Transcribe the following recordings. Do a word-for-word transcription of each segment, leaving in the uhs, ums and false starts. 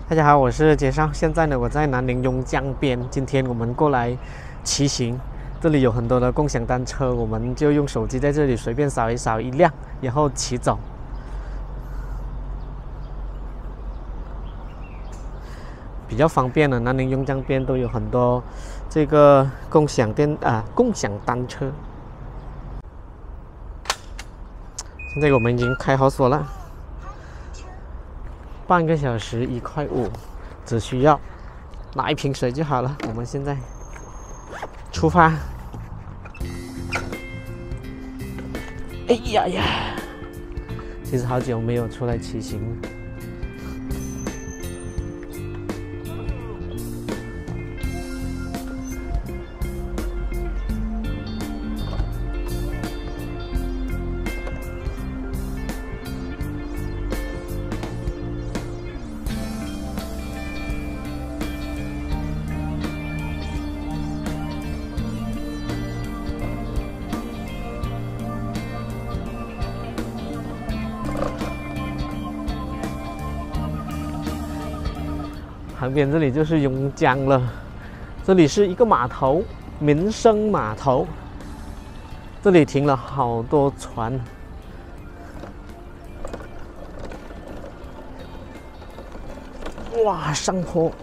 大家好，我是杰少。现在呢，我在南宁邕江边。今天我们过来骑行，这里有很多的共享单车，我们就用手机在这里随便扫一扫一辆，然后骑走。比较方便的，南宁邕江边都有很多这个共享电啊共享单车。现在我们已经开好锁了。 半个小时一块五，只需要拿一瓶水就好了。我们现在出发。哎呀呀！其实好久没有出来骑行了。旁边这里就是邕江了，这里是一个码头，民生码头。这里停了好多船。哇，上坡！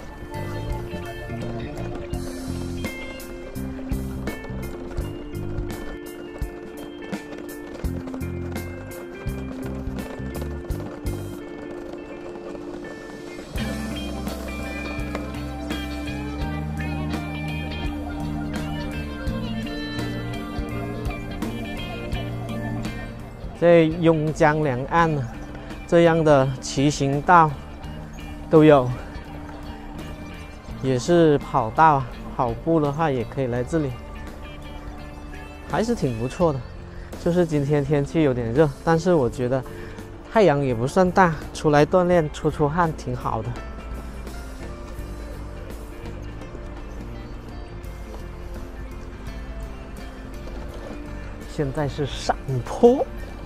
在邕江两岸这样的骑行道都有，也是跑道，跑步的话也可以来这里，还是挺不错的。就是今天天气有点热，但是我觉得太阳也不算大，出来锻炼出出汗挺好的。现在是上坡。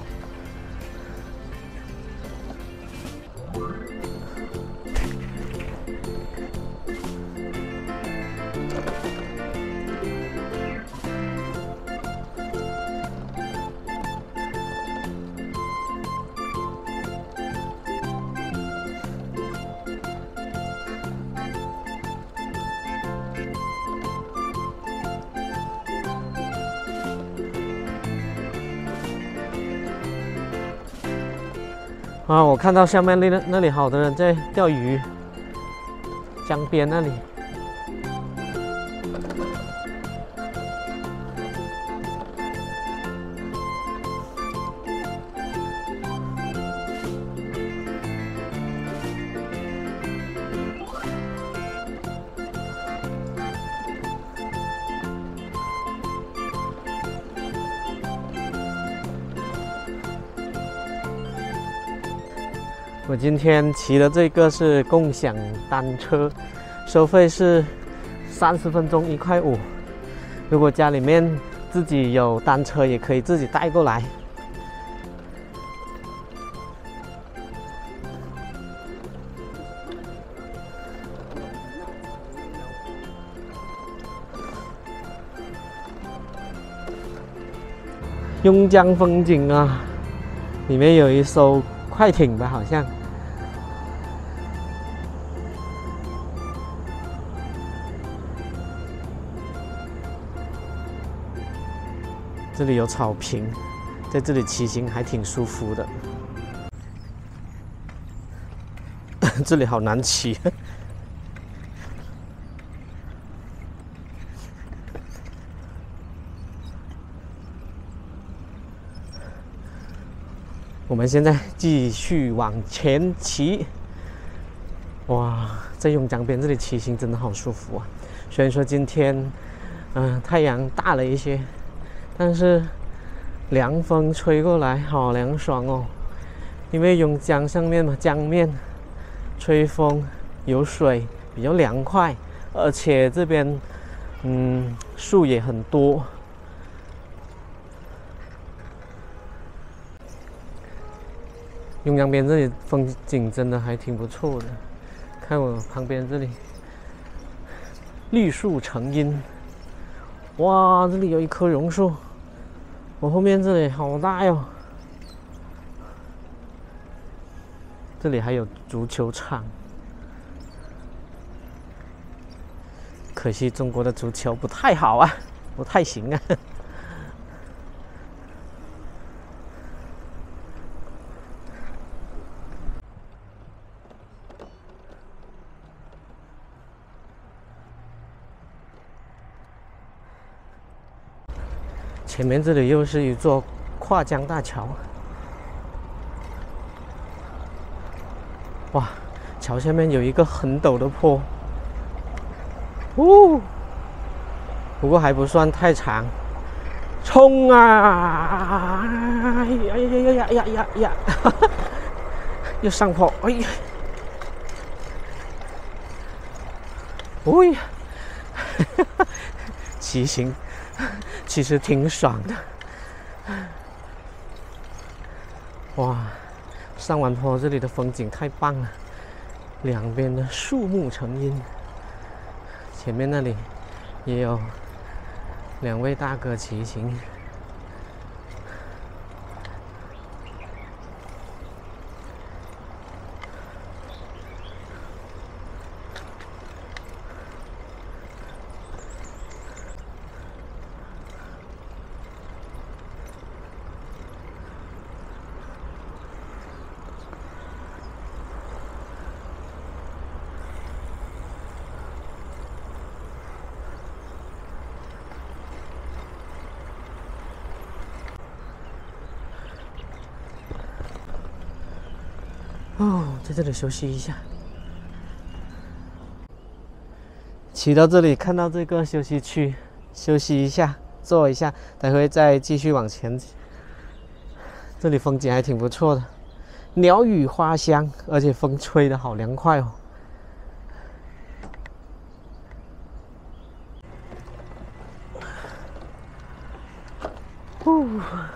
啊！我看到下面那那里好多人在钓鱼，江边那里。我今天骑的这个是共享单车，收费是三十分钟一块五。如果家里面自己有单车，也可以自己带过来。邕江风景啊，里面有一艘快艇吧，好像。 这里有草坪，在这里骑行还挺舒服的。这里好难骑。我们现在继续往前骑。哇，在邕江边这里骑行真的好舒服啊！虽然说今天，嗯、呃，太阳大了一些。 但是凉风吹过来，好凉爽哦！因为邕江上面嘛，江面吹风有水，比较凉快，而且这边嗯树也很多。邕江边这里风景真的还挺不错的， 看我旁边这里，绿树成荫。哇，这里有一棵榕树。我后面这里好大哟。这里还有足球场。可惜中国的足球不太好啊，不太行啊。前面这里又是一座跨江大桥。哇，桥下面有一个很陡的坡。哦，不过还不算太长。冲啊！哎呀呀呀呀呀呀！又上坡，哎呀！哎呀！骑行其实挺爽的。哇，上完坡这里的风景太棒了，两边的树木成荫。前面那里也有两位大哥骑行。哦，在这里休息一下。骑到这里，看到这个休息区，休息一下，坐一下，待会再继续往前。这里风景还挺不错的，鸟语花香，而且风吹得好凉快哦。哦，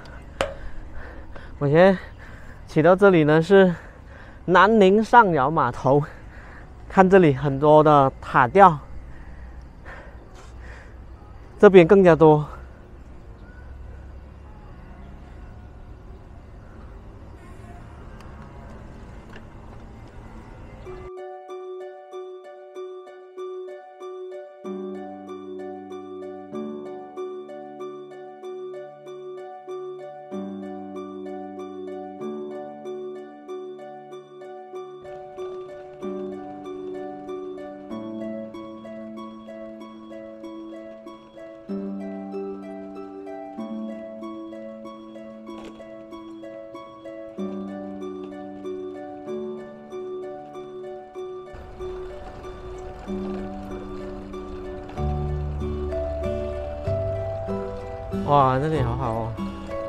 我先骑到这里呢是南宁上饶码头，看这里很多的塔吊，这边更加多。哇，这里好好哦。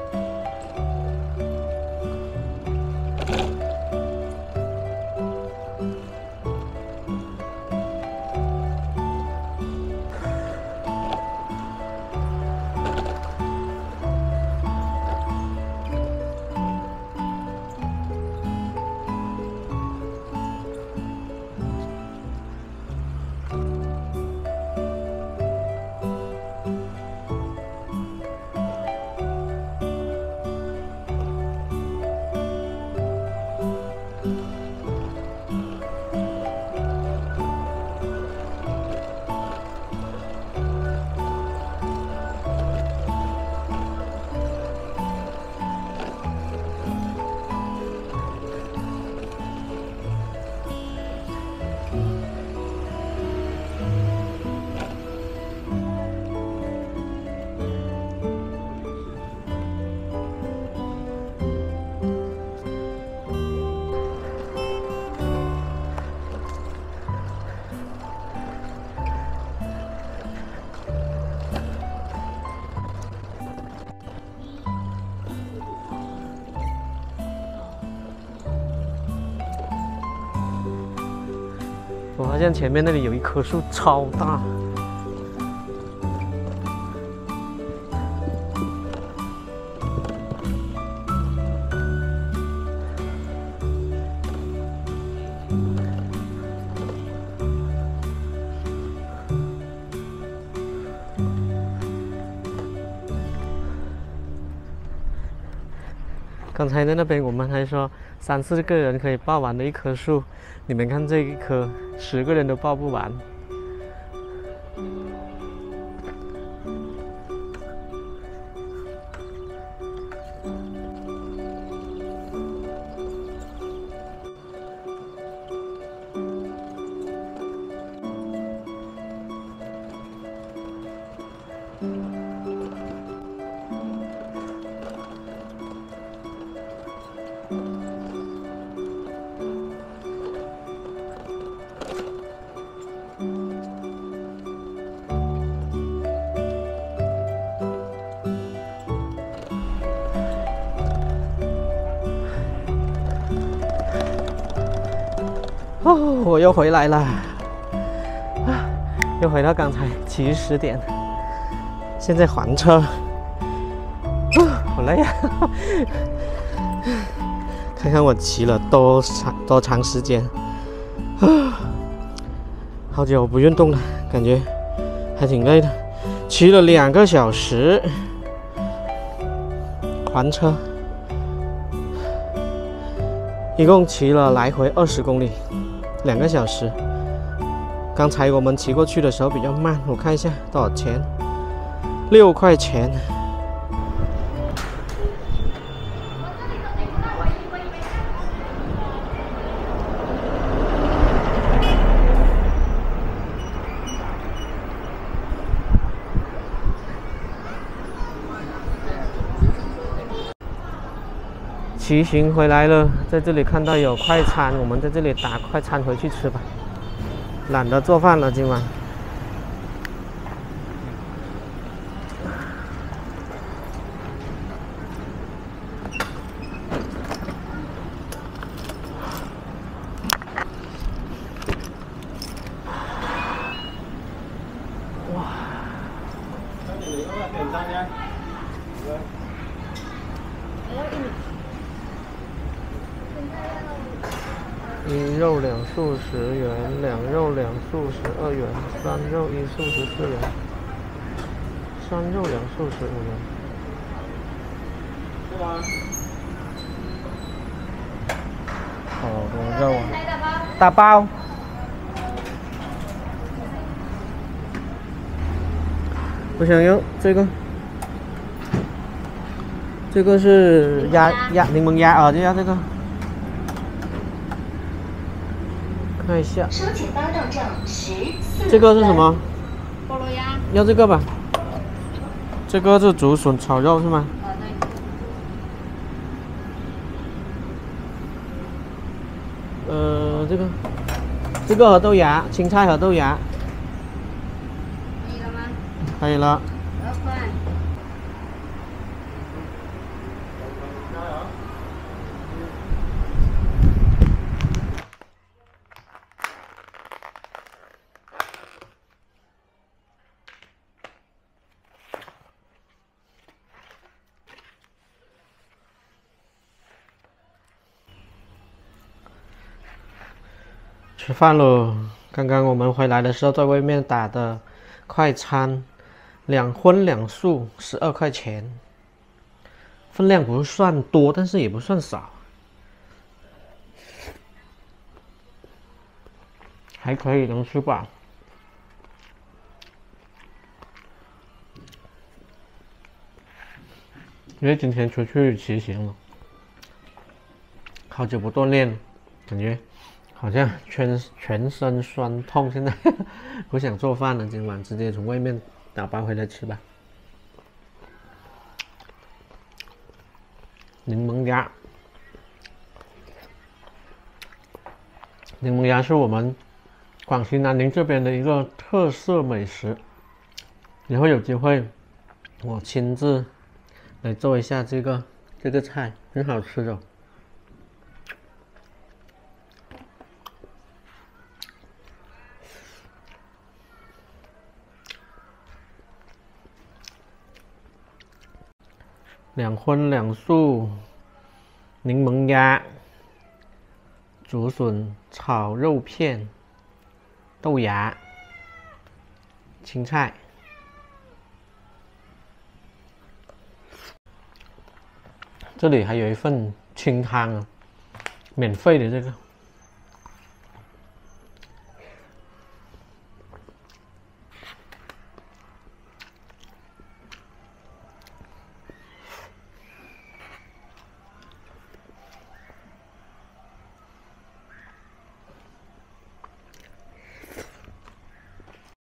我发现前面那里有一棵树超大。 刚才在那边我们还说三四个人可以抱完的一棵树，你们看这一棵，十个人都抱不完。哦，我又回来了，啊，又回到刚才起始点，现在还车，啊，好累啊！看看我骑了多长多长时间，啊，好久不运动了，感觉还挺累的，骑了两个小时，还车，一共骑了来回二十公里。两个小时，刚才我们骑过去的时候比较慢，我看一下多少钱，六块钱。骑行回来了，在这里看到有快餐，我们在这里打快餐回去吃吧，懒得做饭了今晚。哇！一肉两素十元，两肉两素十二元，三肉一素十四元，三肉两素十五元。是吗？好多肉啊！大包。我想要这个，这个是鸭鸭柠檬鸭啊，就要这个。看一下，这个是什么？菠萝鸭。要这个吧？这个是竹笋炒肉是吗？啊，对。呃，这个，这个和豆芽，青菜和豆芽。可以了吗？可以了。二块。吃饭了。刚刚我们回来的时候，在外面打的快餐，两荤两素，十二块钱。分量不算多，但是也不算少，还可以能吃饱。因为今天出去骑行了，好久不锻炼，感觉好像全全身酸痛，现在不想做饭了，今晚直接从外面打包回来吃吧。柠檬鸭，柠檬鸭是我们广西南宁这边的一个特色美食，以后有机会我亲自来做一下这个这个菜，很好吃的。两荤两素，柠檬鸭，竹笋炒肉片，豆芽，青菜。 这里还有一份清汤啊，免费的这个。